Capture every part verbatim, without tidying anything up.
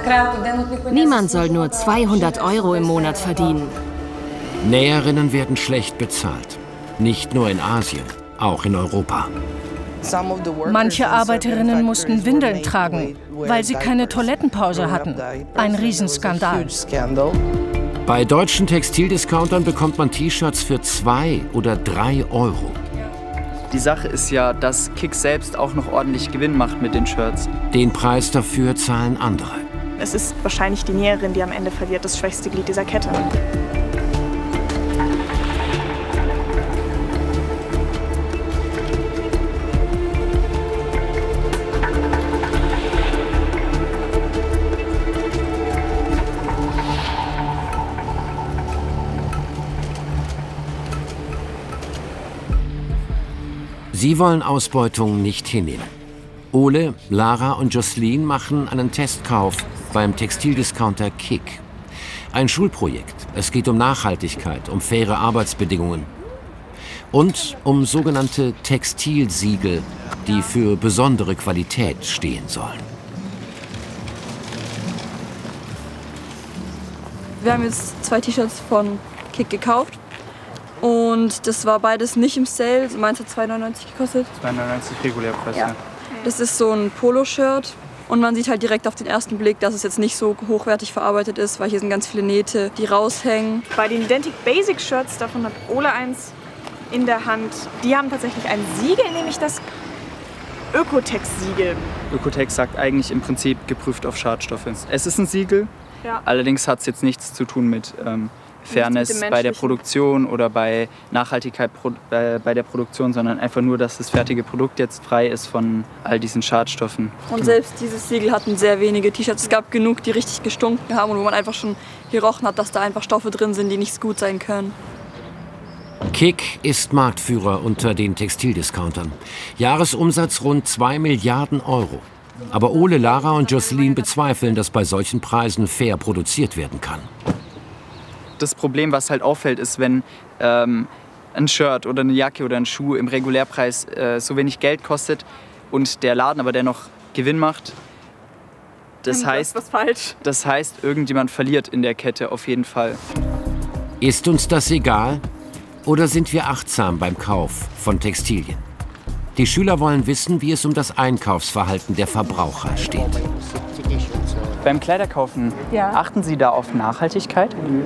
Niemand soll nur zweihundert Euro im Monat verdienen. Näherinnen werden schlecht bezahlt. Nicht nur in Asien, auch in Europa. Manche Arbeiterinnen mussten Windeln tragen, weil sie keine Toilettenpause hatten. Ein Riesenskandal. Bei deutschen Textildiscountern bekommt man T-Shirts für zwei oder drei Euro. Die Sache ist ja, dass Kick selbst auch noch ordentlich Gewinn macht mit den Shirts. Den Preis dafür zahlen andere. Es ist wahrscheinlich die Näherin, die am Ende verliert, das schwächste Glied dieser Kette. Sie wollen Ausbeutung nicht hinnehmen. Ole, Lara und Jocelyn machen einen Testkauf beim Textildiscounter Kick. Ein Schulprojekt. Es geht um Nachhaltigkeit, um faire Arbeitsbedingungen und um sogenannte Textilsiegel, die für besondere Qualität stehen sollen. Wir haben jetzt zwei T-Shirts von Kick gekauft. Und das war beides nicht im Sale. Meins hat zwei neunundneunzig gekostet. zwei neunundneunzig Regulärpreis, ja. Das ist so ein Poloshirt. Und man sieht halt direkt auf den ersten Blick, dass es jetzt nicht so hochwertig verarbeitet ist, weil hier sind ganz viele Nähte, die raushängen. Bei den Identic Basic Shirts, davon hat Ole eins in der Hand. Die haben tatsächlich ein Siegel, nämlich das Ökotex-Siegel. Ökotex sagt eigentlich im Prinzip geprüft auf Schadstoffe. Es ist ein Siegel, ja. Allerdings hat es jetzt nichts zu tun mit ähm, Fairness bei der Produktion oder bei Nachhaltigkeit pro, äh, bei der Produktion, sondern einfach nur, dass das fertige Produkt jetzt frei ist von all diesen Schadstoffen. Und selbst dieses Siegel hatten sehr wenige T-Shirts. Es gab genug, die richtig gestunken haben und wo man einfach schon gerochen hat, dass da einfach Stoffe drin sind, die nicht gut sein können. Kick ist Marktführer unter den Textildiscountern. Jahresumsatz rund zwei Milliarden Euro. Aber Ole, Lara und Jocelyn bezweifeln, dass bei solchen Preisen fair produziert werden kann. Das Problem, was halt auffällt, ist, wenn ähm, ein Shirt oder eine Jacke oder ein Schuh im Regulärpreis äh, so wenig Geld kostet und der Laden aber dennoch Gewinn macht. Das heißt, was falsch. das heißt, irgendjemand verliert in der Kette auf jeden Fall. Ist uns das egal? Oder sind wir achtsam beim Kauf von Textilien? Die Schüler wollen wissen, wie es um das Einkaufsverhalten der Verbraucher steht. Beim Kleiderkaufen, ja. Achten Sie da auf Nachhaltigkeit?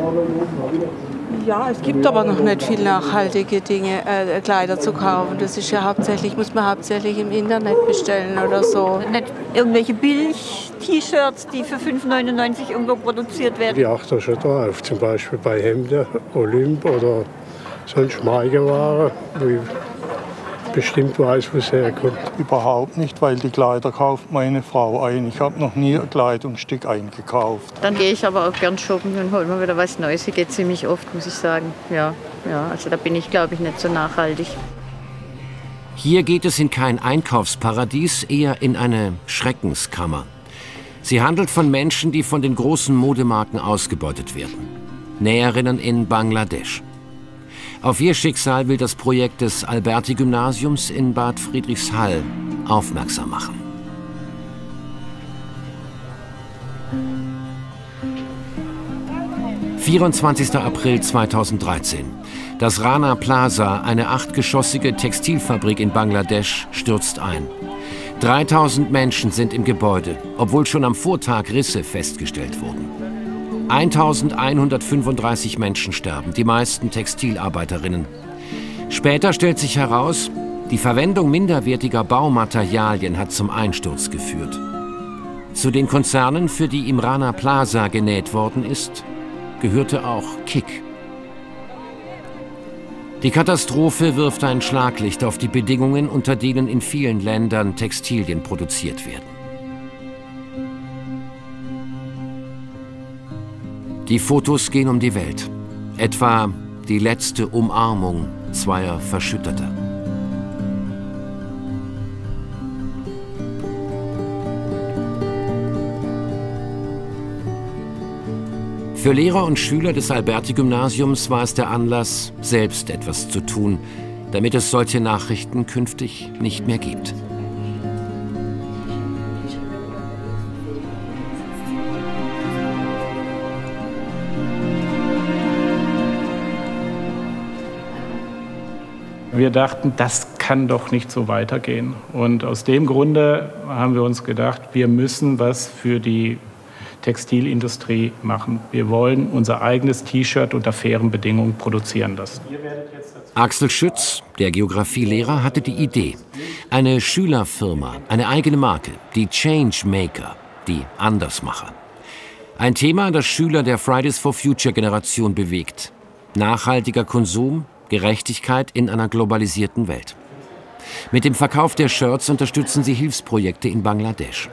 Ja, es gibt aber noch nicht viel nachhaltige Dinge, äh, Kleider zu kaufen. Das ist ja hauptsächlich, muss man hauptsächlich im Internet bestellen oder so. Nicht irgendwelche Billig-T-Shirts, die für fünf neunundneunzig irgendwo produziert werden. Ich achte schon drauf, zum Beispiel bei Hemden, Olymp oder sonst Markenware, wo ich bestimmt weiß, wo es herkommt. Überhaupt nicht, weil die Kleider kauft meine Frau ein. Ich habe noch nie ein Kleidungsstück eingekauft. Dann gehe ich aber auch gern shoppen und hole mir wieder was Neues. Ich gehe ziemlich oft, muss ich sagen. Ja, ja, also da bin ich, glaube ich, nicht so nachhaltig. Hier geht es in kein Einkaufsparadies, eher in eine Schreckenskammer. Sie handelt von Menschen, die von den großen Modemarken ausgebeutet werden. Näherinnen in Bangladesch. Auf ihr Schicksal will das Projekt des Alberti-Gymnasiums in Bad Friedrichshall aufmerksam machen. vierundzwanzigster April zweitausenddreizehn. Das Rana Plaza, eine achtgeschossige Textilfabrik in Bangladesch, stürzt ein. dreitausend Menschen sind im Gebäude, obwohl schon am Vortag Risse festgestellt wurden. eintausendeinhundertfünfunddreißig Menschen sterben, die meisten Textilarbeiterinnen. Später stellt sich heraus, die Verwendung minderwertiger Baumaterialien hat zum Einsturz geführt. Zu den Konzernen, für die im Rana Plaza genäht worden ist, gehörte auch Kick. Die Katastrophe wirft ein Schlaglicht auf die Bedingungen, unter denen in vielen Ländern Textilien produziert werden. Die Fotos gehen um die Welt. Etwa die letzte Umarmung zweier Verschütteter. Für Lehrer und Schüler des Alberti-Gymnasiums war es der Anlass, selbst etwas zu tun, damit es solche Nachrichten künftig nicht mehr gibt. Wir dachten, das kann doch nicht so weitergehen. Und aus dem Grunde haben wir uns gedacht, wir müssen was für die Textilindustrie machen. Wir wollen unser eigenes T-Shirt unter fairen Bedingungen produzieren lassen. Axel Schütz, der Geographielehrer, hatte die Idee. Eine Schülerfirma, eine eigene Marke, die Changemaker, die Andersmacher. Ein Thema, das Schüler der Fridays for Future Generation bewegt. Nachhaltiger Konsum, Gerechtigkeit in einer globalisierten Welt. Mit dem Verkauf der Shirts unterstützen sie Hilfsprojekte in Bangladesch.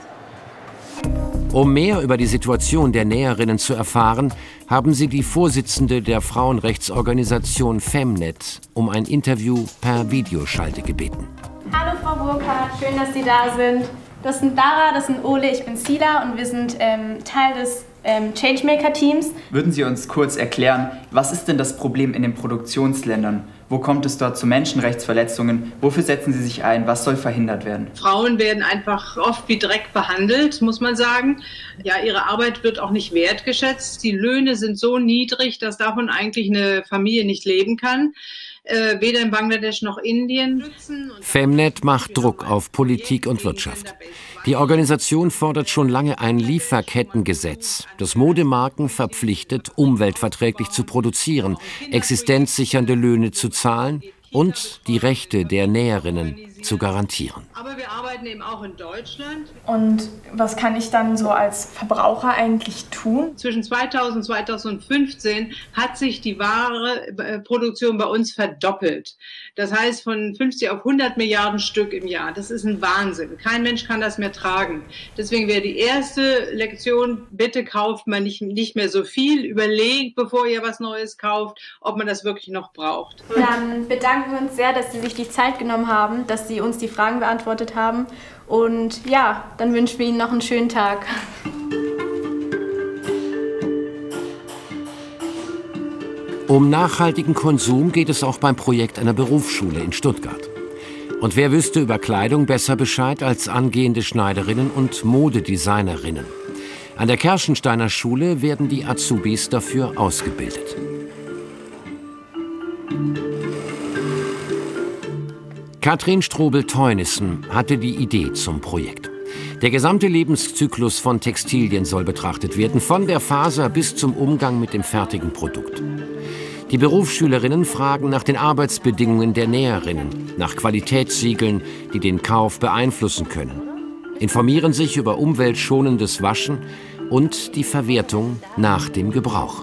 Um mehr über die Situation der Näherinnen zu erfahren, haben sie die Vorsitzende der Frauenrechtsorganisation Femnet um ein Interview per Videoschalte gebeten. Hallo Frau Burkhardt, schön, dass Sie da sind. Das sind Dara, das sind Ole, ich bin Sila und wir sind ähm, Teil des ähm, Changemaker-Teams. Würden Sie uns kurz erklären, was ist denn das Problem in den Produktionsländern? Wo kommt es dort zu Menschenrechtsverletzungen? Wofür setzen Sie sich ein? Was soll verhindert werden? Frauen werden einfach oft wie Dreck behandelt, muss man sagen. Ja, ihre Arbeit wird auch nicht wertgeschätzt. Die Löhne sind so niedrig, dass davon eigentlich eine Familie nicht leben kann. Äh, weder in Bangladesch noch Indien. Femnet macht Druck auf Politik und Wirtschaft. Die Organisation fordert schon lange ein Lieferkettengesetz, das Modemarken verpflichtet, umweltverträglich zu produzieren, existenzsichernde Löhne zu zahlen und die Rechte der Näherinnen zu garantieren. Aber wir arbeiten eben auch in Deutschland. Und was kann ich dann so als Verbraucher eigentlich tun? Zwischen zweitausend und zweitausendfünfzehn hat sich die Wareproduktion bei uns verdoppelt. Das heißt von fünfzig auf hundert Milliarden Stück im Jahr. Das ist ein Wahnsinn. Kein Mensch kann das mehr tragen. Deswegen wäre die erste Lektion, bitte kauft man nicht, nicht mehr so viel. Überlegt, bevor ihr was Neues kauft, ob man das wirklich noch braucht. Dann bedanken wir uns sehr, dass Sie sich die Zeit genommen haben, dass Sie uns die Fragen beantwortet haben. Und ja, dann wünschen wir Ihnen noch einen schönen Tag. Um nachhaltigen Konsum geht es auch beim Projekt einer Berufsschule in Stuttgart. Und wer wüsste über Kleidung besser Bescheid als angehende Schneiderinnen und Modedesignerinnen? An der Kerschensteiner Schule werden die Azubis dafür ausgebildet. Katrin Strobel-Teunissen hatte die Idee zum Projekt. Der gesamte Lebenszyklus von Textilien soll betrachtet werden, von der Faser bis zum Umgang mit dem fertigen Produkt. Die Berufsschülerinnen fragen nach den Arbeitsbedingungen der Näherinnen, nach Qualitätssiegeln, die den Kauf beeinflussen können, informieren sich über umweltschonendes Waschen und die Verwertung nach dem Gebrauch.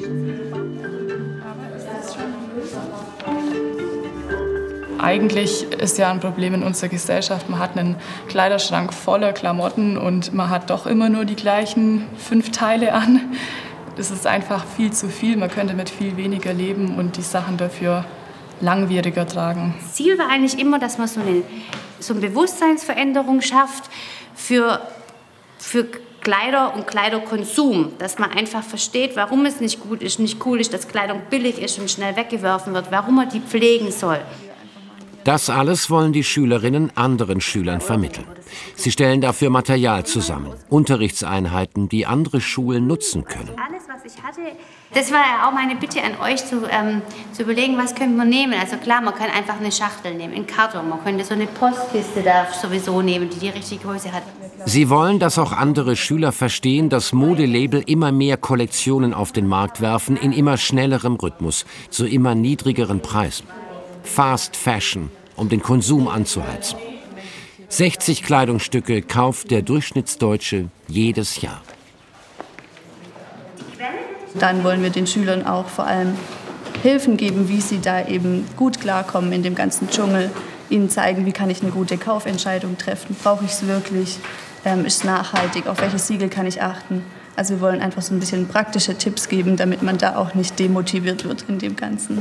Eigentlich ist ja ein Problem in unserer Gesellschaft, man hat einen Kleiderschrank voller Klamotten und man hat doch immer nur die gleichen fünf Teile an. Das ist einfach viel zu viel, man könnte mit viel weniger leben und die Sachen dafür langwieriger tragen. Das Ziel war eigentlich immer, dass man so eine, so eine Bewusstseinsveränderung schafft für, für Kleider und Kleiderkonsum, dass man einfach versteht, warum es nicht gut ist, nicht cool ist, dass Kleidung billig ist und schnell weggeworfen wird, warum man die pflegen soll. Das alles wollen die Schülerinnen anderen Schülern vermitteln. Sie stellen dafür Material zusammen, Unterrichtseinheiten, die andere Schulen nutzen können. Alles, was ich hatte, das war ja auch meine Bitte an euch, zu, ähm, zu überlegen, was können wir nehmen. Also klar, man kann einfach eine Schachtel nehmen, einen Karton, man könnte so eine Postkiste da sowieso nehmen, die die richtige Größe hat. Sie wollen, dass auch andere Schüler verstehen, dass Modelabel immer mehr Kollektionen auf den Markt werfen, in immer schnellerem Rhythmus, zu immer niedrigeren Preisen. Fast Fashion, um den Konsum anzuheizen. sechzig Kleidungsstücke kauft der Durchschnittsdeutsche jedes Jahr. Dann wollen wir den Schülern auch vor allem Hilfen geben, wie sie da eben gut klarkommen in dem ganzen Dschungel. Ihnen zeigen, wie kann ich eine gute Kaufentscheidung treffen. Brauche ich es wirklich? Ähm, ist es nachhaltig? Auf welche Siegel kann ich achten? Also wir wollen einfach so ein bisschen praktische Tipps geben, damit man da auch nicht demotiviert wird in dem Ganzen.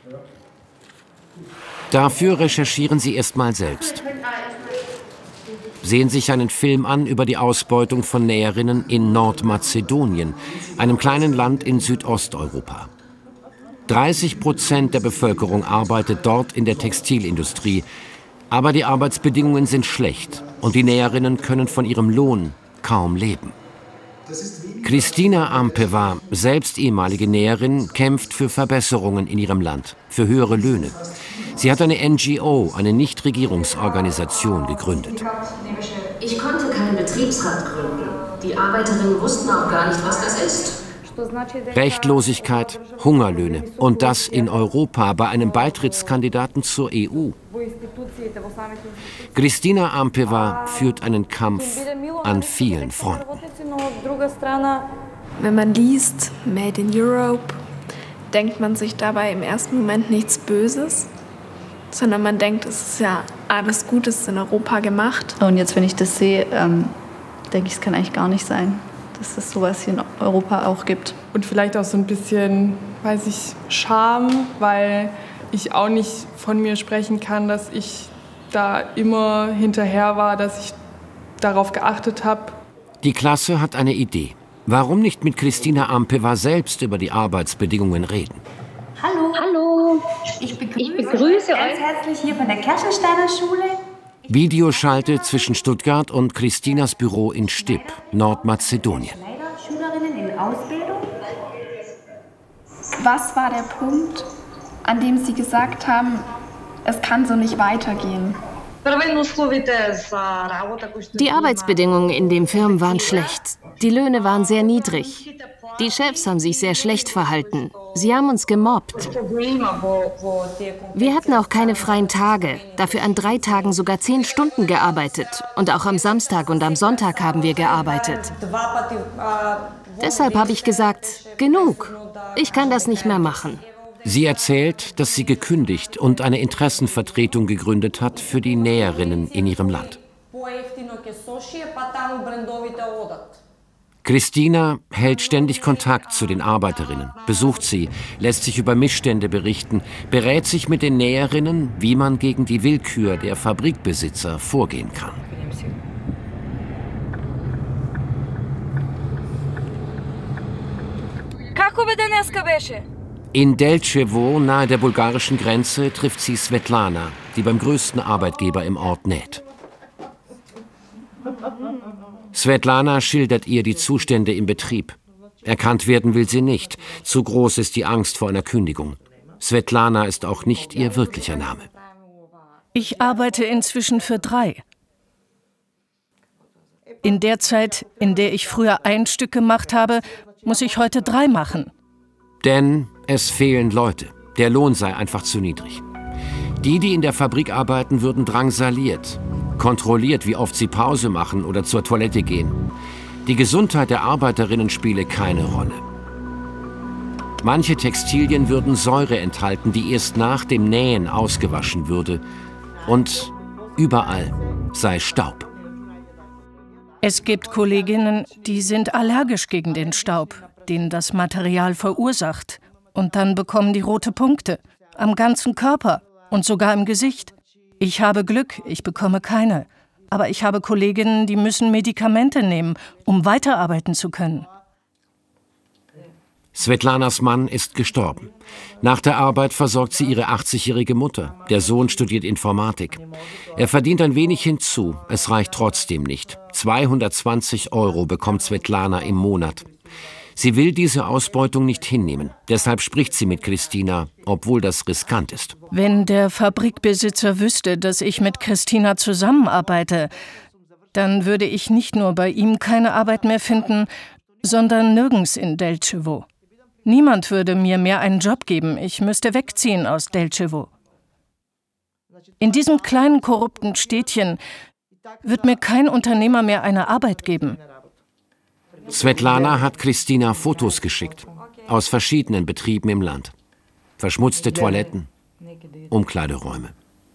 Dafür recherchieren sie erst mal selbst. Sehen sich einen Film an über die Ausbeutung von Näherinnen in Nordmazedonien, einem kleinen Land in Südosteuropa. dreißig Prozent der Bevölkerung arbeitet dort in der Textilindustrie. Aber die Arbeitsbedingungen sind schlecht und die Näherinnen können von ihrem Lohn kaum leben. Kristina Ampeva, selbst ehemalige Näherin, kämpft für Verbesserungen in ihrem Land, für höhere Löhne. Sie hat eine N G O, eine Nichtregierungsorganisation, gegründet. Ich konnte keinen Betriebsrat gründen. Die Arbeiterinnen wussten auch gar nicht, was das ist. Rechtlosigkeit, Hungerlöhne und das in Europa bei einem Beitrittskandidaten zur E U. Kristina Ampeva führt einen Kampf an vielen Fronten. Wenn man liest Made in Europe, denkt man sich dabei im ersten Moment nichts Böses, sondern man denkt, es ist ja alles Gutes in Europa gemacht. Und jetzt, wenn ich das sehe, ähm, denke ich, es kann eigentlich gar nicht sein, dass es sowas hier in Europa auch gibt. Und vielleicht auch so ein bisschen, weiß ich, Scham, weil ich auch nicht von mir sprechen kann, dass ich da immer hinterher war, dass ich darauf geachtet habe. Die Klasse hat eine Idee. Warum nicht mit Kristina Ampeva selbst über die Arbeitsbedingungen reden? Hallo. Hallo. Ich begrüße, ich begrüße euch ganz herzlich hier von der Kirchensteiner Schule. Videoschalte zwischen Stuttgart und Kristinas Büro in Stip, Nordmazedonien. Schülerinnen in Ausbildung. Was war der Punkt, an dem Sie gesagt haben, es kann so nicht weitergehen? Die Arbeitsbedingungen in den Firmen waren schlecht. Die Löhne waren sehr niedrig. Die Chefs haben sich sehr schlecht verhalten. Sie haben uns gemobbt. Wir hatten auch keine freien Tage, dafür an drei Tagen sogar zehn Stunden gearbeitet. Und auch am Samstag und am Sonntag haben wir gearbeitet. Deshalb habe ich gesagt, genug, ich kann das nicht mehr machen. Sie erzählt, dass sie gekündigt und eine Interessenvertretung gegründet hat für die Näherinnen in ihrem Land. Kristina hält ständig Kontakt zu den Arbeiterinnen, besucht sie, lässt sich über Missstände berichten, berät sich mit den Näherinnen, wie man gegen die Willkür der Fabrikbesitzer vorgehen kann. In Delchevo, nahe der bulgarischen Grenze, trifft sie Svetlana, die beim größten Arbeitgeber im Ort näht. Svetlana schildert ihr die Zustände im Betrieb. Erkannt werden will sie nicht. Zu groß ist die Angst vor einer Kündigung. Svetlana ist auch nicht ihr wirklicher Name. Ich arbeite inzwischen für drei. In der Zeit, in der ich früher ein Stück gemacht habe, muss ich heute drei machen. Denn es fehlen Leute. Der Lohn sei einfach zu niedrig. Die, die in der Fabrik arbeiten, würden drangsaliert. Kontrolliert, wie oft sie Pause machen oder zur Toilette gehen. Die Gesundheit der Arbeiterinnen spiele keine Rolle. Manche Textilien würden Säure enthalten, die erst nach dem Nähen ausgewaschen würde. Und überall sei Staub. Es gibt Kolleginnen, die sind allergisch gegen den Staub, den das Material verursacht. Und dann bekommen die rote Punkte am ganzen Körper und sogar im Gesicht. Ich habe Glück, ich bekomme keine. Aber ich habe Kolleginnen, die müssen Medikamente nehmen, um weiterarbeiten zu können. Svetlanas Mann ist gestorben. Nach der Arbeit versorgt sie ihre achtzigjährige Mutter. Der Sohn studiert Informatik. Er verdient ein wenig hinzu, es reicht trotzdem nicht. zweihundertzwanzig Euro bekommt Svetlana im Monat. Sie will diese Ausbeutung nicht hinnehmen. Deshalb spricht sie mit Kristina, obwohl das riskant ist. Wenn der Fabrikbesitzer wüsste, dass ich mit Kristina zusammenarbeite, dann würde ich nicht nur bei ihm keine Arbeit mehr finden, sondern nirgends in Delchevo. Niemand würde mir mehr einen Job geben. Ich müsste wegziehen aus Delchevo. In diesem kleinen korrupten Städtchen wird mir kein Unternehmer mehr eine Arbeit geben. Svetlana hat Kristina Fotos geschickt, aus verschiedenen Betrieben im Land. Verschmutzte Toiletten, Umkleideräume.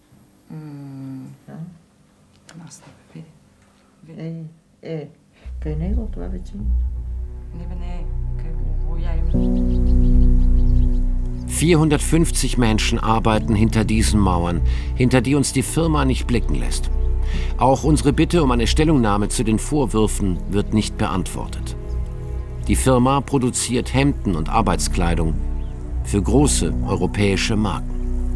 vierhundertfünfzig Menschen arbeiten hinter diesen Mauern, hinter die uns die Firma nicht blicken lässt. Auch unsere Bitte um eine Stellungnahme zu den Vorwürfen wird nicht beantwortet. Die Firma produziert Hemden und Arbeitskleidung für große europäische Marken.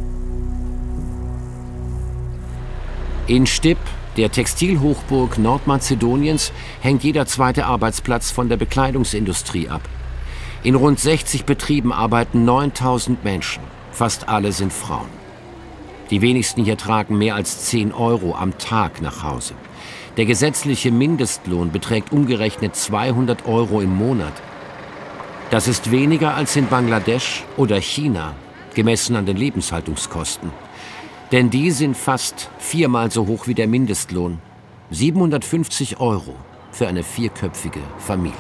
In Stip, der Textilhochburg Nordmazedoniens, hängt jeder zweite Arbeitsplatz von der Bekleidungsindustrie ab. In rund sechzig Betrieben arbeiten neuntausend Menschen. Fast alle sind Frauen. Die wenigsten hier tragen mehr als zehn Euro am Tag nach Hause. Der gesetzliche Mindestlohn beträgt umgerechnet zweihundert Euro im Monat. Das ist weniger als in Bangladesch oder China, gemessen an den Lebenshaltungskosten. Denn die sind fast viermal so hoch wie der Mindestlohn. siebenhundertfünfzig Euro für eine vierköpfige Familie.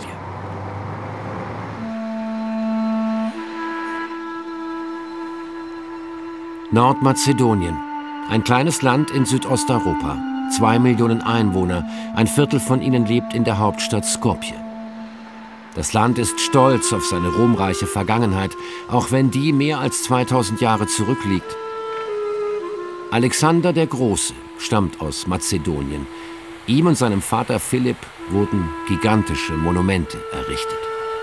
Nordmazedonien, ein kleines Land in Südosteuropa. Zwei Millionen Einwohner, ein Viertel von ihnen lebt in der Hauptstadt Skopje. Das Land ist stolz auf seine ruhmreiche Vergangenheit, auch wenn die mehr als zweitausend Jahre zurückliegt. Alexander der Große stammt aus Mazedonien. Ihm und seinem Vater Philipp wurden gigantische Monumente errichtet.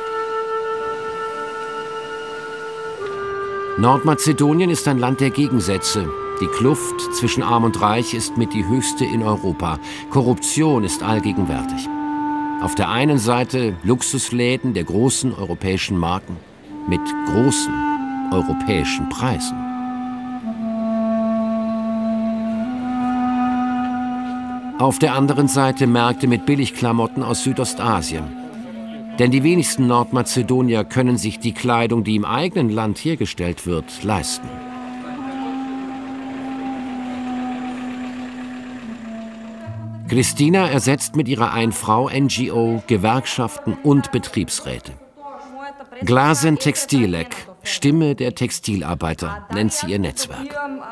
Nordmazedonien ist ein Land der Gegensätze. Die Kluft zwischen Arm und Reich ist mit die höchste in Europa. Korruption ist allgegenwärtig. Auf der einen Seite Luxusläden der großen europäischen Marken mit großen europäischen Preisen. Auf der anderen Seite Märkte mit Billigklamotten aus Südostasien. Denn die wenigsten Nordmazedonier können sich die Kleidung, die im eigenen Land hergestellt wird, leisten. Christina ersetzt mit ihrer Ein-Frau-N G O Gewerkschaften und Betriebsräte. Glasen Textilek, Stimme der Textilarbeiter, nennt sie ihr Netzwerk.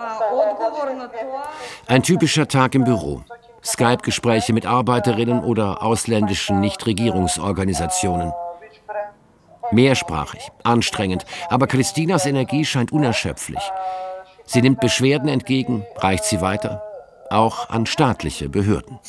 Ein typischer Tag im Büro. Skype-Gespräche mit Arbeiterinnen oder ausländischen Nichtregierungsorganisationen. Mehrsprachig, anstrengend, aber Christinas Energie scheint unerschöpflich. Sie nimmt Beschwerden entgegen, reicht sie weiter, auch an staatliche Behörden.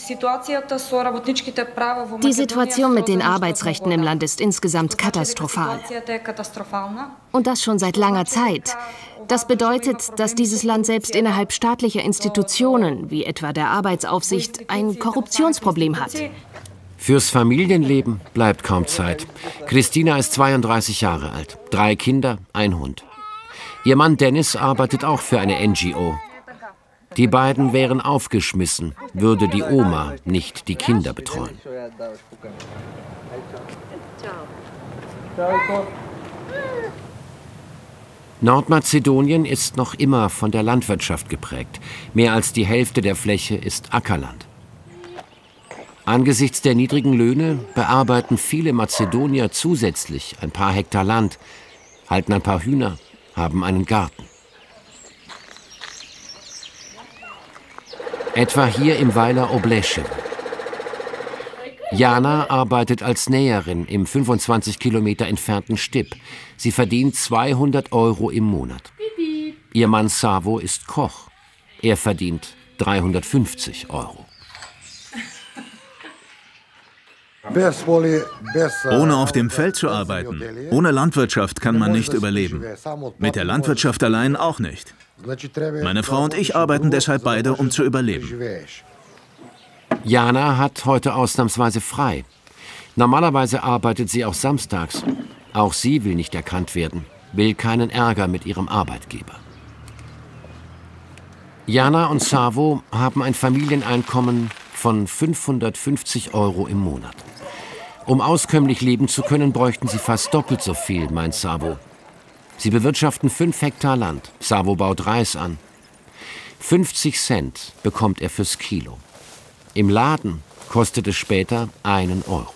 Die Situation mit den Arbeitsrechten im Land ist insgesamt katastrophal. Und das schon seit langer Zeit. Das bedeutet, dass dieses Land selbst innerhalb staatlicher Institutionen, wie etwa der Arbeitsaufsicht, ein Korruptionsproblem hat. Fürs Familienleben bleibt kaum Zeit. Christina ist zweiunddreißig Jahre alt, drei Kinder, ein Hund. Ihr Mann Dennis arbeitet auch für eine N G O. Die beiden wären aufgeschmissen, würde die Oma nicht die Kinder betreuen. Nordmazedonien ist noch immer von der Landwirtschaft geprägt. Mehr als die Hälfte der Fläche ist Ackerland. Angesichts der niedrigen Löhne bearbeiten viele Mazedonier zusätzlich ein paar Hektar Land, halten ein paar Hühner, haben einen Garten. Etwa hier im Weiler Oblesche. Jana arbeitet als Näherin im fünfundzwanzig Kilometer entfernten Stip. Sie verdient zweihundert Euro im Monat. Ihr Mann Savo ist Koch. Er verdient dreihundertfünfzig Euro. Ohne auf dem Feld zu arbeiten, ohne Landwirtschaft kann man nicht überleben. Mit der Landwirtschaft allein auch nicht. Meine Frau und ich arbeiten deshalb beide, um zu überleben. Jana hat heute ausnahmsweise frei. Normalerweise arbeitet sie auch samstags. Auch sie will nicht erkannt werden, will keinen Ärger mit ihrem Arbeitgeber. Jana und Savo haben ein Familieneinkommen von fünfhundertfünfzig Euro im Monat. Um auskömmlich leben zu können, bräuchten sie fast doppelt so viel, meint Savo. Sie bewirtschaften fünf Hektar Land. Savo baut Reis an. fünfzig Cent bekommt er fürs Kilo. Im Laden kostet es später einen Euro.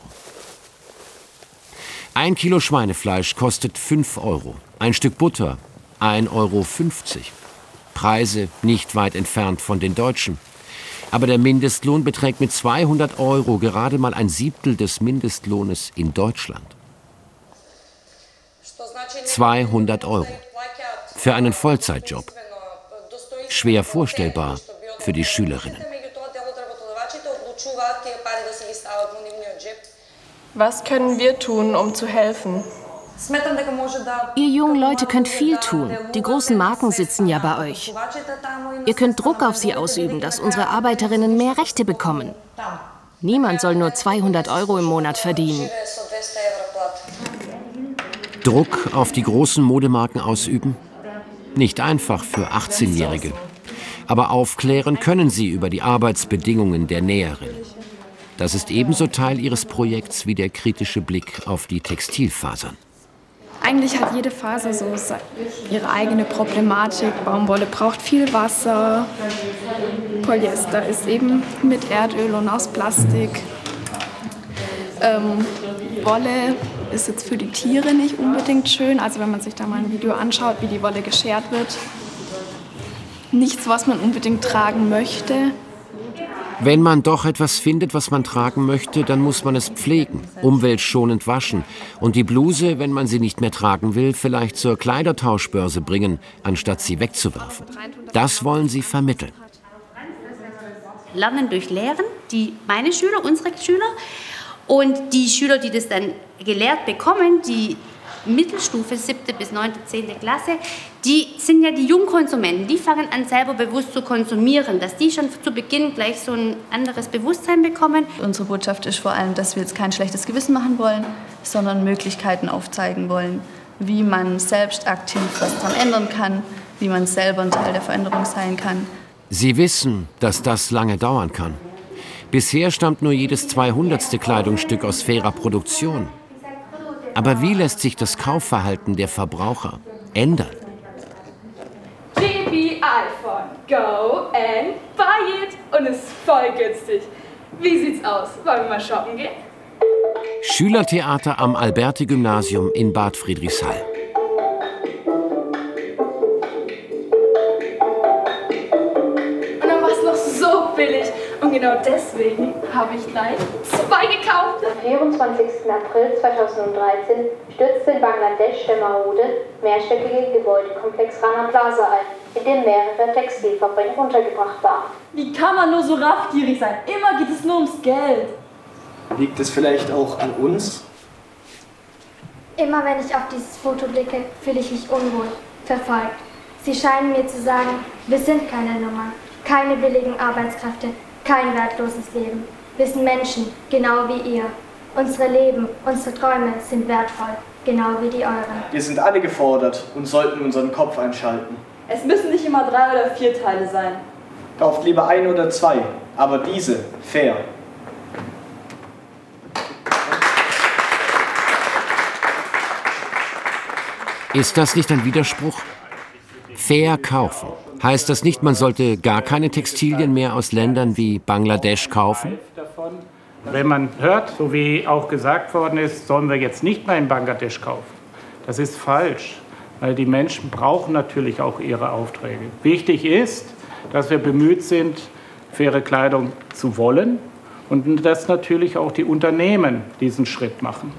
Ein Kilo Schweinefleisch kostet fünf Euro. Ein Stück Butter ein Euro fünfzig. Preise nicht weit entfernt von den deutschen. Aber der Mindestlohn beträgt mit zweihundert Euro gerade mal ein Siebtel des Mindestlohnes in Deutschland. zweihundert Euro. Für einen Vollzeitjob. Schwer vorstellbar für die Schülerinnen. Was können wir tun, um zu helfen? Ihr jungen Leute könnt viel tun. Die großen Marken sitzen ja bei euch. Ihr könnt Druck auf sie ausüben, dass unsere Arbeiterinnen mehr Rechte bekommen. Niemand soll nur zweihundert Euro im Monat verdienen. Druck auf die großen Modemarken ausüben? Nicht einfach für achtzehnjährige. Aber aufklären können sie über die Arbeitsbedingungen der Näherinnen. Das ist ebenso Teil ihres Projekts wie der kritische Blick auf die Textilfasern. Eigentlich hat jede Faser so ihre eigene Problematik. Baumwolle braucht viel Wasser. Polyester ist eben mit Erdöl und aus Plastik. Ähm, Wolle ist jetzt für die Tiere nicht unbedingt schön. Also wenn man sich da mal ein Video anschaut, wie die Wolle geschert wird. Nichts, was man unbedingt tragen möchte. Wenn man doch etwas findet, was man tragen möchte, dann muss man es pflegen, umweltschonend waschen und die Bluse, wenn man sie nicht mehr tragen will, vielleicht zur Kleidertauschbörse bringen, anstatt sie wegzuwerfen. Das wollen sie vermitteln. Lernen durch Lehren, die meine Schüler, unsere Schüler und die Schüler, die das dann gelehrt bekommen, die Mittelstufe, siebte bis neunte, zehnte Klasse, die sind ja die Jungkonsumenten, die fangen an, selber bewusst zu konsumieren, dass die schon zu Beginn gleich so ein anderes Bewusstsein bekommen. Unsere Botschaft ist vor allem, dass wir jetzt kein schlechtes Gewissen machen wollen, sondern Möglichkeiten aufzeigen wollen, wie man selbst aktiv was daran ändern kann, wie man selber ein Teil der Veränderung sein kann. Sie wissen, dass das lange dauern kann. Bisher stammt nur jedes zweihundertste Kleidungsstück aus fairer Produktion. Aber wie lässt sich das Kaufverhalten der Verbraucher ändern? G B iPhone, go and buy it! Und ist voll günstig. Wie sieht's aus? Wollen wir mal shoppen gehen? Schülertheater am Alberti-Gymnasium in Bad Friedrichshall. Und dann war es noch so billig. Und genau deswegen habe ich gleich zwei gekauft. Am vierundzwanzigsten April zweitausenddreizehn stürzte in Bangladesch der marode, mehrstöckige Gebäudekomplex Rana Plaza ein, in dem mehrere Textilfabriken untergebracht waren. Wie kann man nur so raffgierig sein? Immer geht es nur ums Geld. Liegt es vielleicht auch an uns? Immer wenn ich auf dieses Foto blicke, fühle ich mich unwohl, verfolgt. Sie scheinen mir zu sagen, wir sind keine Nummer, keine billigen Arbeitskräfte, kein wertloses Leben. Wir sind Menschen, genau wie ihr. Unsere Leben, unsere Träume sind wertvoll, genau wie die euren. Wir sind alle gefordert und sollten unseren Kopf einschalten. Es müssen nicht immer drei oder vier Teile sein. Kauft lieber ein oder zwei, aber diese fair. Ist das nicht ein Widerspruch? Fair kaufen. Heißt das nicht, man sollte gar keine Textilien mehr aus Ländern wie Bangladesch kaufen? Wenn man hört, so wie auch gesagt worden ist, sollen wir jetzt nicht mehr in Bangladesch kaufen. Das ist falsch, weil die Menschen brauchen natürlich auch ihre Aufträge. Wichtig ist, dass wir bemüht sind, faire Kleidung zu wollen und dass natürlich auch die Unternehmen diesen Schritt machen.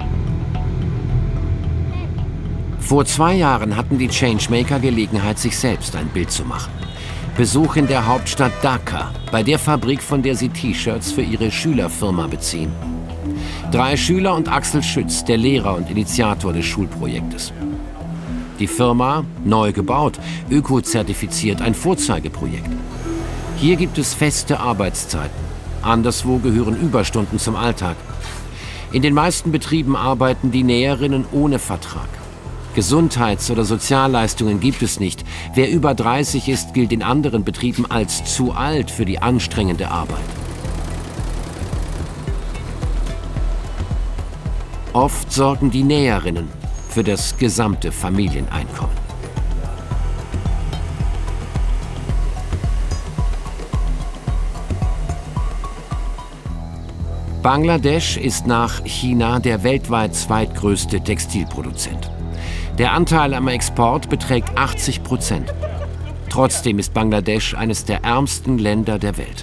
Vor zwei Jahren hatten die Changemaker Gelegenheit, sich selbst ein Bild zu machen. Besuch in der Hauptstadt Dhaka, bei der Fabrik, von der sie T-Shirts für ihre Schülerfirma beziehen. Drei Schüler und Axel Schütz, der Lehrer und Initiator des Schulprojektes. Die Firma, neu gebaut, ökozertifiziert, ein Vorzeigeprojekt. Hier gibt es feste Arbeitszeiten. Anderswo gehören Überstunden zum Alltag. In den meisten Betrieben arbeiten die Näherinnen ohne Vertrag. Gesundheits- oder Sozialleistungen gibt es nicht. Wer über dreißig ist, gilt in anderen Betrieben als zu alt für die anstrengende Arbeit. Oft sorgen die Näherinnen für das gesamte Familieneinkommen. Bangladesch ist nach China der weltweit zweitgrößte Textilproduzent. Der Anteil am Export beträgt achtzig Prozent. Trotzdem ist Bangladesch eines der ärmsten Länder der Welt.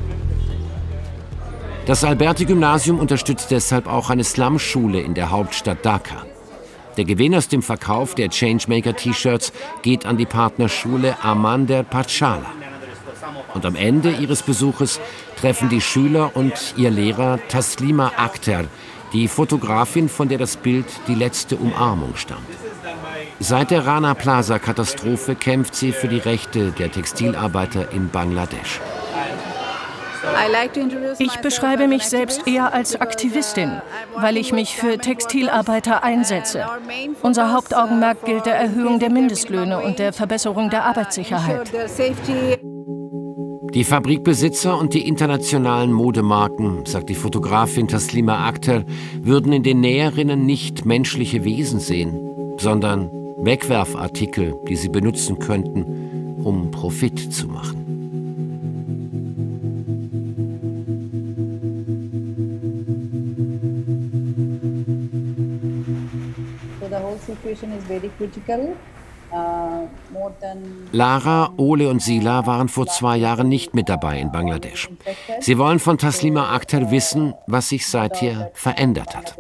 Das Alberti-Gymnasium unterstützt deshalb auch eine Slum-Schule in der Hauptstadt Dhaka. Der Gewinn aus dem Verkauf der Changemaker-T-Shirts geht an die Partnerschule Amander Patshala. Und am Ende ihres Besuches treffen die Schüler und ihr Lehrer Taslima Akhter, die Fotografin, von der das Bild Die letzte Umarmung stammt. Seit der Rana Plaza-Katastrophe kämpft sie für die Rechte der Textilarbeiter in Bangladesch. Ich beschreibe mich selbst eher als Aktivistin, weil ich mich für Textilarbeiter einsetze. Unser Hauptaugenmerk gilt der Erhöhung der Mindestlöhne und der Verbesserung der Arbeitssicherheit. Die Fabrikbesitzer und die internationalen Modemarken, sagt die Fotografin Taslima Akhter, würden in den Näherinnen nicht menschliche Wesen sehen, sondern Wegwerfartikel, die sie benutzen könnten, um Profit zu machen. Lara, Ole und Sila waren vor zwei Jahren nicht mit dabei in Bangladesch. Sie wollen von Taslima Akhter wissen, was sich seither verändert hat.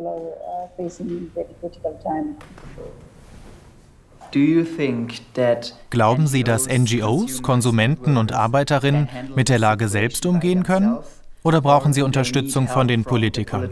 Glauben Sie, dass N G Os, Konsumenten und Arbeiterinnen mit der Lage selbst umgehen können? Oder brauchen sie Unterstützung von den Politikern?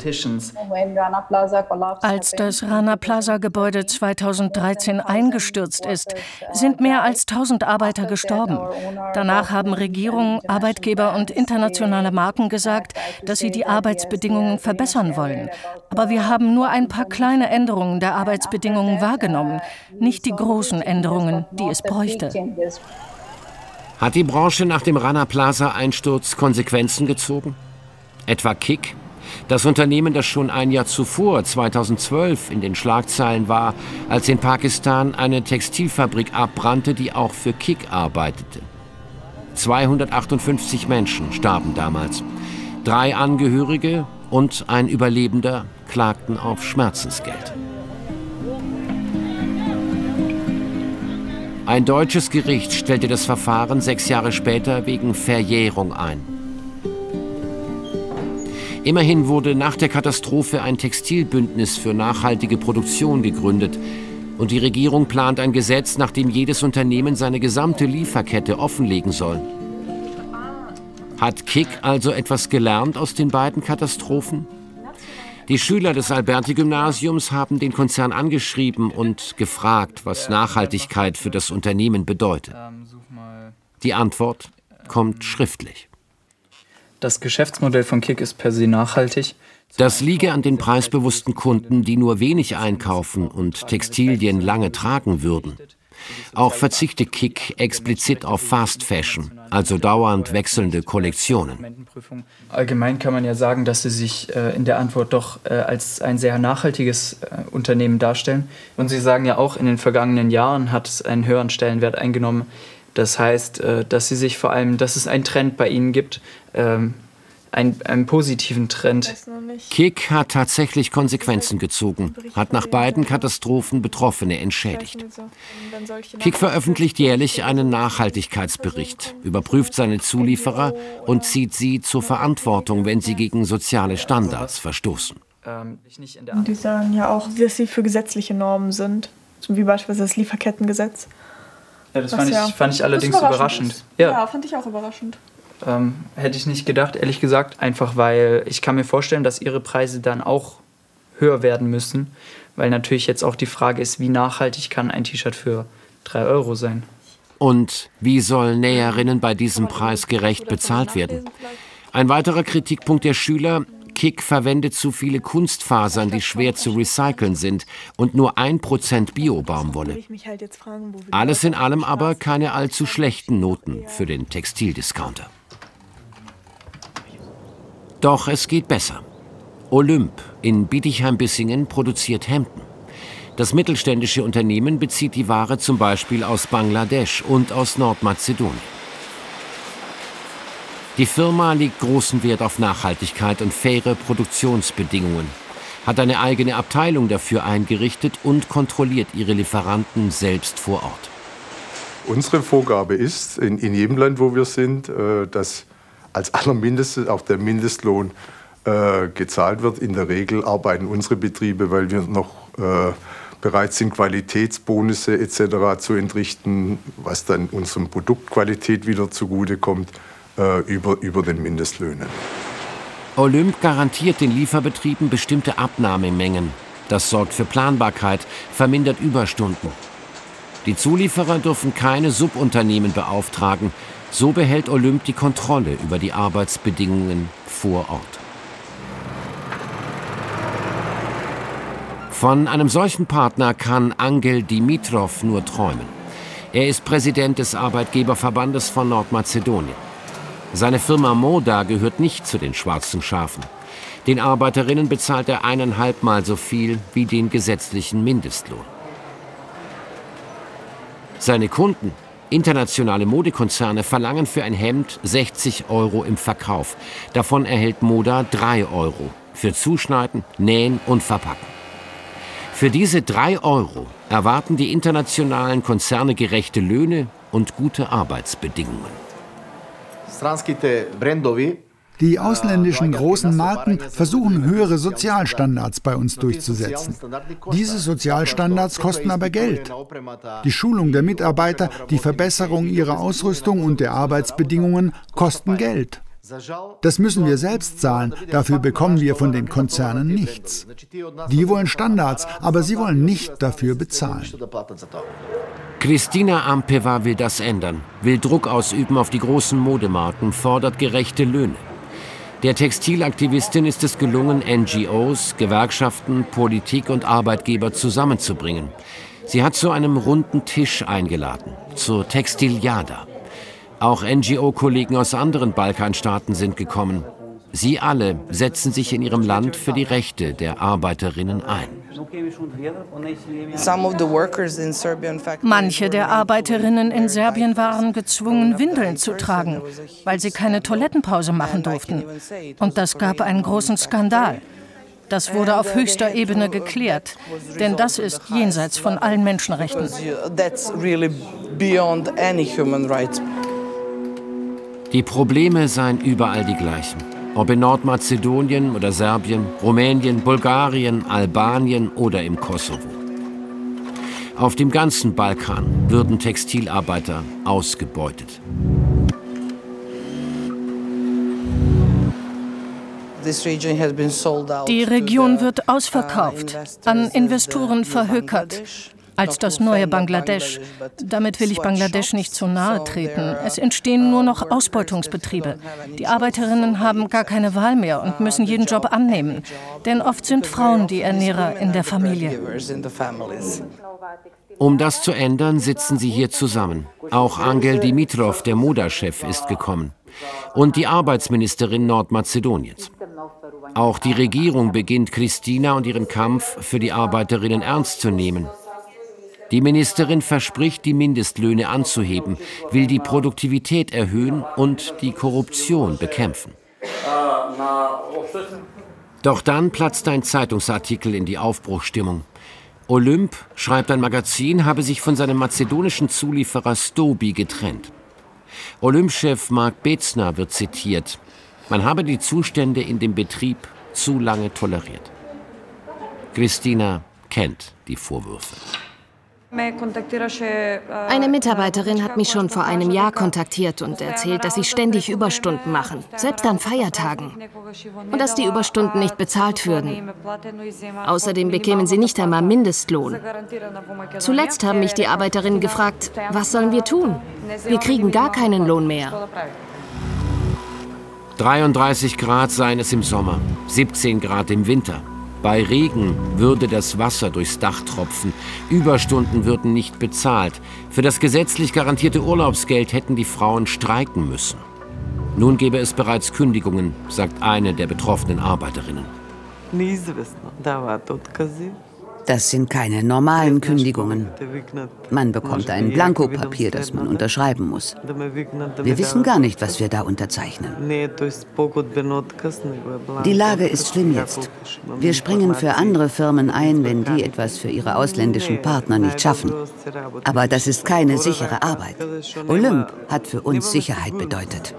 Als das Rana Plaza-Gebäude zweitausenddreizehn eingestürzt ist, sind mehr als tausend Arbeiter gestorben. Danach haben Regierungen, Arbeitgeber und internationale Marken gesagt, dass sie die Arbeitsbedingungen verbessern wollen. Aber wir haben nur ein paar kleine Änderungen der Arbeitsbedingungen wahrgenommen, nicht die großen Änderungen, die es bräuchte. Hat die Branche nach dem Rana Plaza-Einsturz Konsequenzen gezogen? Etwa Kik? Das Unternehmen, das schon ein Jahr zuvor, zweitausendzwölf, in den Schlagzeilen war, als in Pakistan eine Textilfabrik abbrannte, die auch für Kik arbeitete. zweihundertachtundfünfzig Menschen starben damals. Drei Angehörige und ein Überlebender klagten auf Schmerzensgeld. Ein deutsches Gericht stellte das Verfahren sechs Jahre später wegen Verjährung ein. Immerhin wurde nach der Katastrophe ein Textilbündnis für nachhaltige Produktion gegründet. Und die Regierung plant ein Gesetz, nach dem jedes Unternehmen seine gesamte Lieferkette offenlegen soll. Hat Kik also etwas gelernt aus den beiden Katastrophen? Die Schüler des Alberti-Gymnasiums haben den Konzern angeschrieben und gefragt, was Nachhaltigkeit für das Unternehmen bedeutet. Die Antwort kommt schriftlich. Das Geschäftsmodell von Kik ist per se nachhaltig. Das liege an den preisbewussten Kunden, die nur wenig einkaufen und Textilien lange tragen würden. Auch verzichte Kik explizit auf Fast Fashion, also dauernd wechselnde Kollektionen. Allgemein kann man ja sagen, dass sie sich äh, in der Antwort doch äh, als ein sehr nachhaltiges äh, Unternehmen darstellen. Und sie sagen ja auch, in den vergangenen Jahren hat es einen höheren Stellenwert eingenommen. Das heißt, äh, dass sie sich vor allem, dass es einen Trend bei ihnen gibt, ähm, Ein, einen positiven Trend. Kik hat tatsächlich Konsequenzen gezogen, hat nach beiden Katastrophen Betroffene entschädigt. Kik veröffentlicht jährlich einen Nachhaltigkeitsbericht, überprüft seine Zulieferer und zieht sie zur Verantwortung, wenn sie gegen soziale Standards verstoßen. Die sagen ja auch, dass sie für gesetzliche Normen sind, wie beispielsweise das Lieferkettengesetz. Ja, das fand ich, ja, fand ich allerdings überraschend. Ja. ja, fand ich auch überraschend. Ähm, hätte ich nicht gedacht, ehrlich gesagt, einfach weil ich kann mir vorstellen, dass ihre Preise dann auch höher werden müssen, weil natürlich jetzt auch die Frage ist, wie nachhaltig kann ein T-Shirt für drei Euro sein. Und wie sollen Näherinnen bei diesem Preis gerecht bezahlt werden? Ein weiterer Kritikpunkt der Schüler: Kik verwendet zu viele Kunstfasern, die schwer zu recyceln sind, und nur ein Prozent Bio-Baumwolle. Alles in allem aber keine allzu schlechten Noten für den Textildiscounter. Doch es geht besser. Olymp in Bietigheim-Bissingen produziert Hemden. Das mittelständische Unternehmen bezieht die Ware zum Beispiel aus Bangladesch und aus Nordmazedonien. Die Firma legt großen Wert auf Nachhaltigkeit und faire Produktionsbedingungen, hat eine eigene Abteilung dafür eingerichtet und kontrolliert ihre Lieferanten selbst vor Ort. Unsere Vorgabe ist, in, in jedem Land, wo wir sind, äh, dass als allermindestes auch der Mindestlohn äh, gezahlt wird. In der Regel arbeiten unsere Betriebe, weil wir noch äh, bereit sind, Qualitätsbonusse et cetera zu entrichten, was dann unserem Produktqualität wieder zugutekommt, äh, über, über den Mindestlöhnen. Olymp garantiert den Lieferbetrieben bestimmte Abnahmemengen. Das sorgt für Planbarkeit, vermindert Überstunden. Die Zulieferer dürfen keine Subunternehmen beauftragen, So behält Olymp die Kontrolle über die Arbeitsbedingungen vor Ort. Von einem solchen Partner kann Angel Dimitrov nur träumen. Er ist Präsident des Arbeitgeberverbandes von Nordmazedonien. Seine Firma Moda gehört nicht zu den schwarzen Schafen. Den Arbeiterinnen bezahlt er eineinhalb Mal so viel wie den gesetzlichen Mindestlohn. Seine Kunden, internationale Modekonzerne, verlangen für ein Hemd sechzig Euro im Verkauf. Davon erhält Moda drei Euro für Zuschneiden, Nähen und Verpacken. Für diese drei Euro erwarten die internationalen Konzerne gerechte Löhne und gute Arbeitsbedingungen. Die ausländischen großen Marken versuchen, höhere Sozialstandards bei uns durchzusetzen. Diese Sozialstandards kosten aber Geld. Die Schulung der Mitarbeiter, die Verbesserung ihrer Ausrüstung und der Arbeitsbedingungen kosten Geld. Das müssen wir selbst zahlen, dafür bekommen wir von den Konzernen nichts. Die wollen Standards, aber sie wollen nicht dafür bezahlen. Kristina Ampeva will das ändern, will Druck ausüben auf die großen Modemarken, fordert gerechte Löhne. Der Textilaktivistin ist es gelungen, N G Os, Gewerkschaften, Politik und Arbeitgeber zusammenzubringen. Sie hat zu einem runden Tisch eingeladen, zur Textiliada. Auch N G O-Kollegen aus anderen Balkanstaaten sind gekommen. Sie alle setzen sich in ihrem Land für die Rechte der Arbeiterinnen ein. Manche der Arbeiterinnen in Serbien waren gezwungen, Windeln zu tragen, weil sie keine Toilettenpause machen durften. Und das gab einen großen Skandal. Das wurde auf höchster Ebene geklärt, denn das ist jenseits von allen Menschenrechten. Die Probleme seien überall die gleichen. Ob in Nordmazedonien oder Serbien, Rumänien, Bulgarien, Albanien oder im Kosovo. Auf dem ganzen Balkan würden Textilarbeiter ausgebeutet. Die Region wird ausverkauft, an Investoren verhökert. Als das neue Bangladesch. Damit will ich Bangladesch nicht zu nahe treten. Es entstehen nur noch Ausbeutungsbetriebe. Die Arbeiterinnen haben gar keine Wahl mehr und müssen jeden Job annehmen. Denn oft sind Frauen die Ernährer in der Familie. Um das zu ändern, sitzen sie hier zusammen. Auch Angel Dimitrov, der Moda-Chef, ist gekommen. Und die Arbeitsministerin Nordmazedoniens. Auch die Regierung beginnt, Kristina und ihren Kampf für die Arbeiterinnen ernst zu nehmen. Die Ministerin verspricht, die Mindestlöhne anzuheben, will die Produktivität erhöhen und die Korruption bekämpfen. Doch dann platzt ein Zeitungsartikel in die Aufbruchsstimmung. Olymp, schreibt ein Magazin, habe sich von seinem mazedonischen Zulieferer Stobi getrennt. Olymp-Chef Mark Bezner wird zitiert. Man habe die Zustände in dem Betrieb zu lange toleriert. Kristina kennt die Vorwürfe. Eine Mitarbeiterin hat mich schon vor einem Jahr kontaktiert und erzählt, dass sie ständig Überstunden machen, selbst an Feiertagen. Und dass die Überstunden nicht bezahlt würden. Außerdem bekämen sie nicht einmal Mindestlohn. Zuletzt haben mich die Arbeiterinnen gefragt, was sollen wir tun? Wir kriegen gar keinen Lohn mehr. dreiunddreißig Grad seien es im Sommer, siebzehn Grad im Winter. Bei Regen würde das Wasser durchs Dach tropfen. Überstunden würden nicht bezahlt. Für das gesetzlich garantierte Urlaubsgeld hätten die Frauen streiken müssen. Nun gäbe es bereits Kündigungen, sagt eine der betroffenen Arbeiterinnen. Das sind keine normalen Kündigungen. Man bekommt ein Blankopapier, das man unterschreiben muss. Wir wissen gar nicht, was wir da unterzeichnen. Die Lage ist schlimm jetzt. Wir springen für andere Firmen ein, wenn die etwas für ihre ausländischen Partner nicht schaffen. Aber das ist keine sichere Arbeit. Olymp hat für uns Sicherheit bedeutet.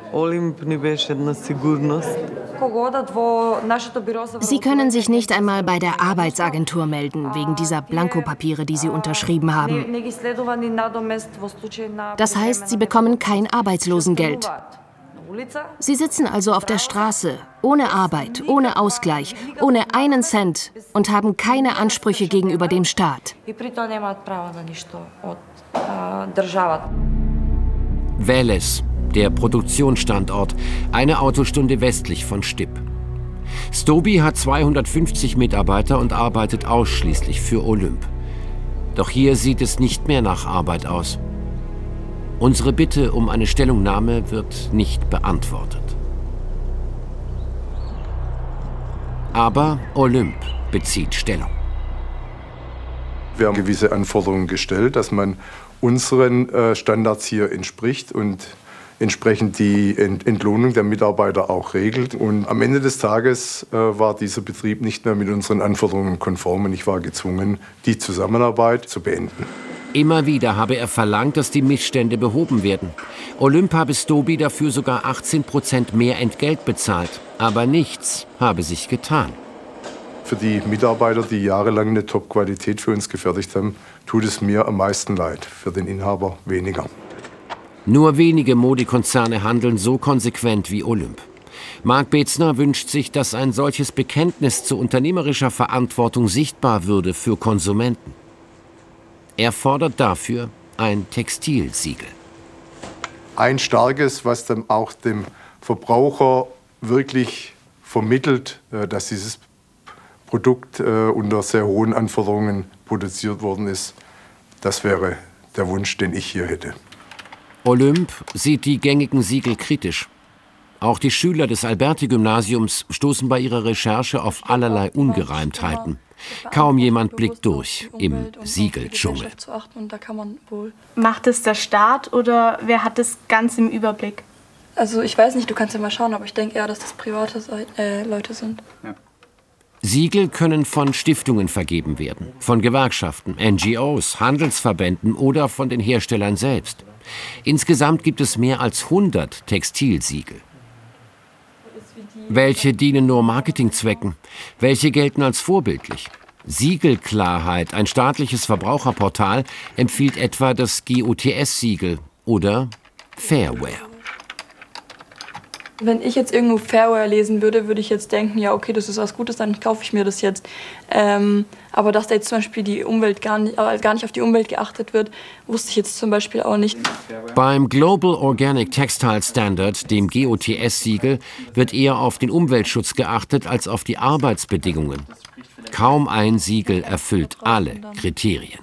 Sie können sich nicht einmal bei der Arbeitsagentur melden, wegen dieser Blankopapiere, die Sie unterschrieben haben. Das heißt, Sie bekommen kein Arbeitslosengeld. Sie sitzen also auf der Straße, ohne Arbeit, ohne Ausgleich, ohne einen Cent und haben keine Ansprüche gegenüber dem Staat. Veles, der Produktionsstandort, eine Autostunde westlich von Stipp. Stobi hat zweihundertfünfzig Mitarbeiter und arbeitet ausschließlich für Olymp. Doch hier sieht es nicht mehr nach Arbeit aus. Unsere Bitte um eine Stellungnahme wird nicht beantwortet. Aber Olymp bezieht Stellung. Wir haben gewisse Anforderungen gestellt, dass man unseren äh, Standards hier entspricht und entsprechend die Ent Entlohnung der Mitarbeiter auch regelt. Und am Ende des Tages äh, war dieser Betrieb nicht mehr mit unseren Anforderungen konform und ich war gezwungen, die Zusammenarbeit zu beenden. Immer wieder habe er verlangt, dass die Missstände behoben werden. Olymp habe Stobi dafür sogar achtzehn Prozent mehr Entgelt bezahlt. Aber nichts habe sich getan. Für die Mitarbeiter, die jahrelang eine Top-Qualität für uns gefertigt haben, tut es mir am meisten leid. Für den Inhaber weniger. Nur wenige Modekonzerne handeln so konsequent wie Olymp. Marc Bezner wünscht sich, dass ein solches Bekenntnis zu unternehmerischer Verantwortung sichtbar würde für Konsumenten. Er fordert dafür ein Textilsiegel. Ein starkes, was dann auch dem Verbraucher wirklich vermittelt, dass dieses Produkt unter sehr hohen Anforderungen produziert worden ist. Das wäre der Wunsch, den ich hier hätte. Olymp sieht die gängigen Siegel kritisch. Auch die Schüler des Alberti-Gymnasiums stoßen bei ihrer Recherche auf allerlei Ungereimtheiten. Kaum jemand blickt durch im Siegeldschungel. Macht es der Staat oder wer hat das Ganze im Überblick? Also ich weiß nicht, du kannst ja mal schauen, aber ich denke eher, dass das private äh, Leute sind. Ja. Siegel können von Stiftungen vergeben werden, von Gewerkschaften, N G Os, Handelsverbänden oder von den Herstellern selbst. Insgesamt gibt es mehr als hundert Textilsiegel. Welche dienen nur Marketingzwecken? Welche gelten als vorbildlich? Siegelklarheit, ein staatliches Verbraucherportal, empfiehlt etwa das G O T S-Siegel oder Fairware. Wenn ich jetzt irgendwo Fairware lesen würde, würde ich jetzt denken, ja okay, das ist was Gutes, dann kaufe ich mir das jetzt. Ähm, aber dass da jetzt zum Beispiel die Umwelt gar nicht, äh, gar nicht auf die Umwelt geachtet wird, wusste ich jetzt zum Beispiel auch nicht. Beim Global Organic Textile Standard, dem G O T S-Siegel, wird eher auf den Umweltschutz geachtet als auf die Arbeitsbedingungen. Kaum ein Siegel erfüllt alle Kriterien.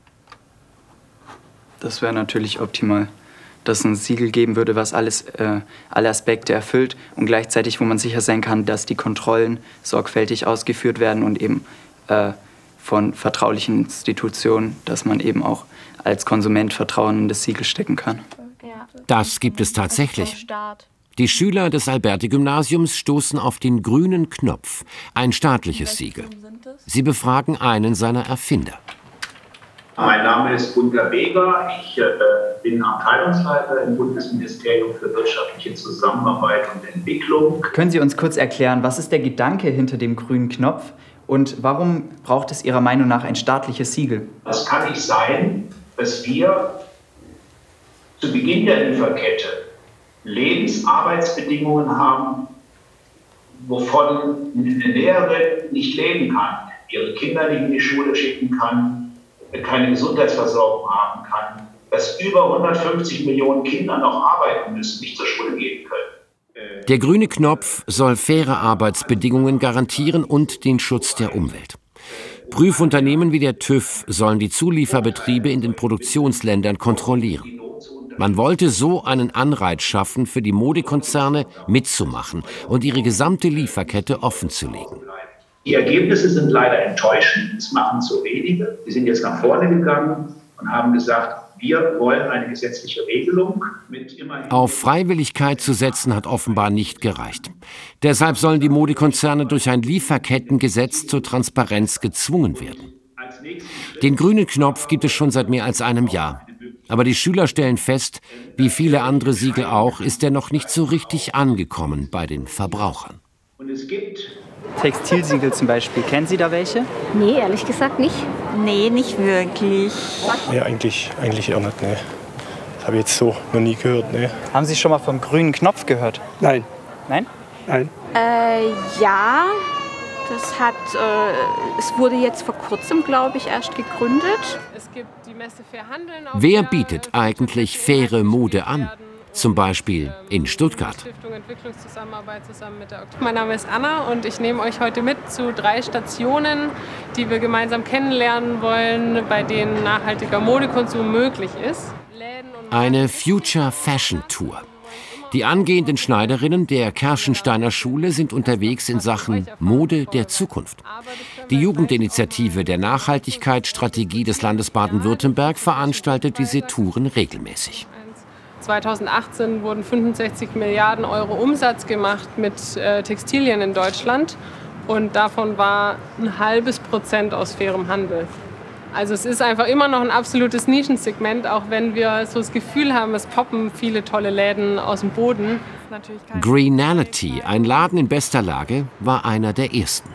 Das wäre natürlich optimal, dass es ein Siegel geben würde, was alles, äh, alle Aspekte erfüllt und gleichzeitig, wo man sicher sein kann, dass die Kontrollen sorgfältig ausgeführt werden und eben äh, von vertraulichen Institutionen, dass man eben auch als Konsument Vertrauen in das Siegel stecken kann. Das gibt es tatsächlich. Die Schüler des Alberti-Gymnasiums stoßen auf den grünen Knopf, ein staatliches Siegel. Sie befragen einen seiner Erfinder. Mein Name ist Gunter Weger. Ich äh, bin Abteilungsleiter im Bundesministerium für wirtschaftliche Zusammenarbeit und Entwicklung. Können Sie uns kurz erklären, was ist der Gedanke hinter dem grünen Knopf und warum braucht es Ihrer Meinung nach ein staatliches Siegel? Es kann nicht sein, dass wir zu Beginn der Lieferkette Lebensarbeitsbedingungen haben, wovon eine Lehrerin nicht leben kann, ihre Kinder nicht in die Schule schicken kann, keine Gesundheitsversorgung haben kann, dass über hundertfünfzig Millionen Kinder noch arbeiten müssen, nicht zur Schule gehen können. Der grüne Knopf soll faire Arbeitsbedingungen garantieren und den Schutz der Umwelt. Prüfunternehmen wie der TÜV sollen die Zulieferbetriebe in den Produktionsländern kontrollieren. Man wollte so einen Anreiz schaffen, für die Modekonzerne mitzumachen und ihre gesamte Lieferkette offenzulegen. Die Ergebnisse sind leider enttäuschend, es machen zu wenige. Die sind jetzt nach vorne gegangen und haben gesagt, wir wollen eine gesetzliche Regelung mit immerhin... Auf Freiwilligkeit zu setzen hat offenbar nicht gereicht. Deshalb sollen die Modekonzerne durch ein Lieferkettengesetz zur Transparenz gezwungen werden. Den grünen Knopf gibt es schon seit mehr als einem Jahr. Aber die Schüler stellen fest, wie viele andere Siegel auch, ist er noch nicht so richtig angekommen bei den Verbrauchern. Und es gibt Textilsiegel zum Beispiel. Kennen Sie da welche? Nee, ehrlich gesagt nicht. Nee, nicht wirklich. Nee, eigentlich, eigentlich eher nicht. Nee. Das habe ich jetzt so noch nie gehört. Nee. Haben Sie schon mal vom grünen Knopf gehört? Nein. Nein? Nein. Äh, ja. Das hat, äh, es wurde jetzt vor kurzem, glaube ich, erst gegründet. Wer bietet eigentlich faire Mode an? zum Beispiel in Stuttgart. Mein Name ist Anna und ich nehme euch heute mit zu drei Stationen, die wir gemeinsam kennenlernen wollen, bei denen nachhaltiger Modekonsum möglich ist. Eine Future Fashion Tour. Die angehenden Schneiderinnen der Kerschensteiner Schule sind unterwegs in Sachen Mode der Zukunft. Die Jugendinitiative der Nachhaltigkeitsstrategie des Landes Baden-Württemberg veranstaltet diese Touren regelmäßig. zweitausendachtzehn wurden fünfundsechzig Milliarden Euro Umsatz gemacht mit äh, Textilien in Deutschland und davon war ein halbes Prozent aus fairem Handel. Also es ist einfach immer noch ein absolutes Nischensegment, auch wenn wir so das Gefühl haben, es poppen viele tolle Läden aus dem Boden. Greenality, ein Laden in bester Lage, war einer der ersten.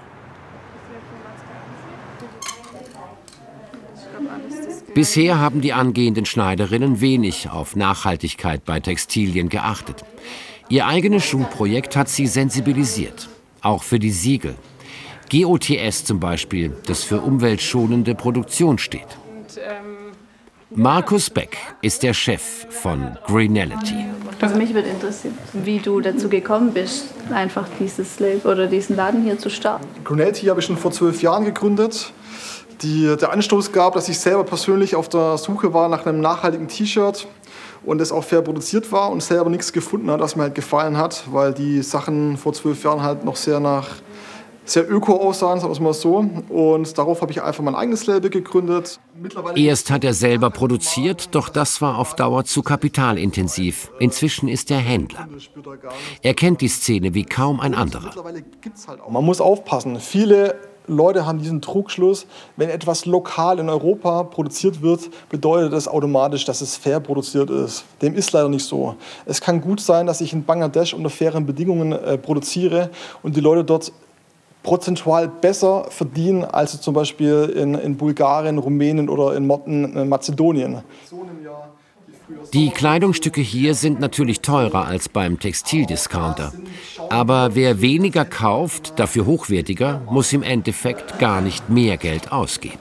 Bisher haben die angehenden Schneiderinnen wenig auf Nachhaltigkeit bei Textilien geachtet. Ihr eigenes Schulprojekt hat sie sensibilisiert, auch für die Siegel. G O T S zum Beispiel, das für umweltschonende Produktion steht. Markus Beck ist der Chef von Greenality. Also mich würde interessieren, wie du dazu gekommen bist, einfach dieses Label oder diesen Laden hier zu starten. Greenality habe ich schon vor zwölf Jahren gegründet. Die, der Anstoß gab, dass ich selber persönlich auf der Suche war nach einem nachhaltigen T-Shirt und das auch fair produziert war und selber nichts gefunden hat, was mir halt gefallen hat, weil die Sachen vor zwölf Jahren halt noch sehr nach sehr öko aussahen, sagen wir es mal so. Und darauf habe ich einfach mein eigenes Label gegründet. Erst hat er selber produziert, doch das war auf Dauer zu kapitalintensiv. Inzwischen ist er Händler. Er kennt die Szene wie kaum ein anderer. Man muss aufpassen. Viele Leute haben diesen Trugschluss, wenn etwas lokal in Europa produziert wird, bedeutet das automatisch, dass es fair produziert ist. Dem ist leider nicht so. Es kann gut sein, dass ich in Bangladesch unter fairen Bedingungen äh, produziere und die Leute dort prozentual besser verdienen als zum Beispiel in, in Bulgarien, Rumänien oder in Mazedonien. Die Kleidungsstücke hier sind natürlich teurer als beim Textildiscounter. Aber wer weniger kauft, dafür hochwertiger, muss im Endeffekt gar nicht mehr Geld ausgeben.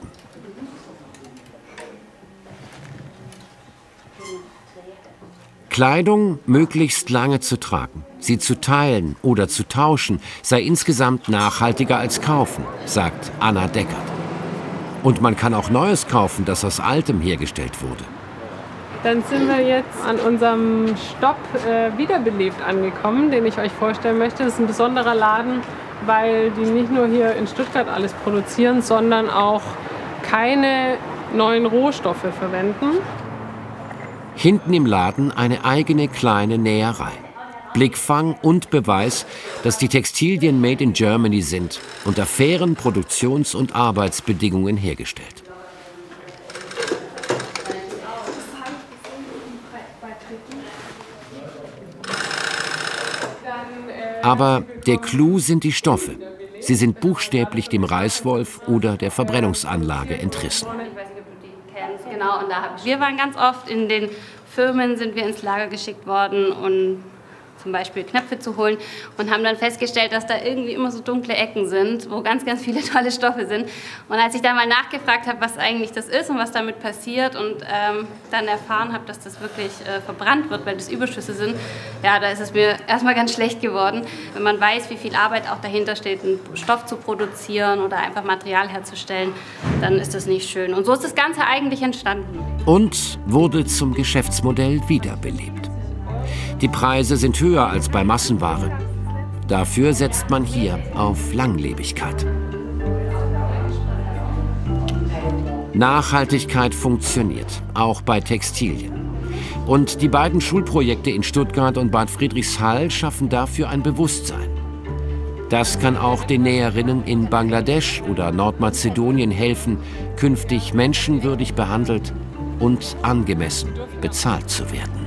Kleidung möglichst lange zu tragen, sie zu teilen oder zu tauschen, sei insgesamt nachhaltiger als kaufen, sagt Anna Deckert. Und man kann auch Neues kaufen, das aus Altem hergestellt wurde. Dann sind wir jetzt an unserem Stopp äh, Wiederbelebt angekommen, den ich euch vorstellen möchte. Das ist ein besonderer Laden, weil die nicht nur hier in Stuttgart alles produzieren, sondern auch keine neuen Rohstoffe verwenden. Hinten im Laden eine eigene kleine Näherei. Blickfang und Beweis, dass die Textilien made in Germany sind, unter fairen Produktions- und Arbeitsbedingungen hergestellt. Aber der Clou sind die Stoffe. Sie sind buchstäblich dem Reißwolf oder der Verbrennungsanlage entrissen. Genau, und da hab, wir waren ganz oft in den Firmen, sind wir ins Lager geschickt worden, um zum Beispiel Knöpfe zu holen und haben dann festgestellt, dass da irgendwie immer so dunkle Ecken sind, wo ganz, ganz viele tolle Stoffe sind. Und als ich dann mal nachgefragt habe, was eigentlich das ist und was damit passiert und ähm, dann erfahren habe, dass das wirklich äh, verbrannt wird, weil das Überschüsse sind, ja, da ist es mir erstmal ganz schlecht geworden. Wenn man weiß, wie viel Arbeit auch dahinter steht, einen Stoff zu produzieren oder einfach Material herzustellen, dann ist das nicht schön. Und so ist das Ganze eigentlich entstanden. Und wurde zum Geschäftsmodell wiederbelebt. Die Preise sind höher als bei Massenware. Dafür setzt man hier auf Langlebigkeit. Nachhaltigkeit funktioniert, auch bei Textilien. Und die beiden Schulprojekte in Stuttgart und Bad Friedrichshall schaffen dafür ein Bewusstsein. Das kann auch den Näherinnen in Bangladesch oder Nordmazedonien helfen, künftig menschenwürdig behandelt und angemessen bezahlt zu werden.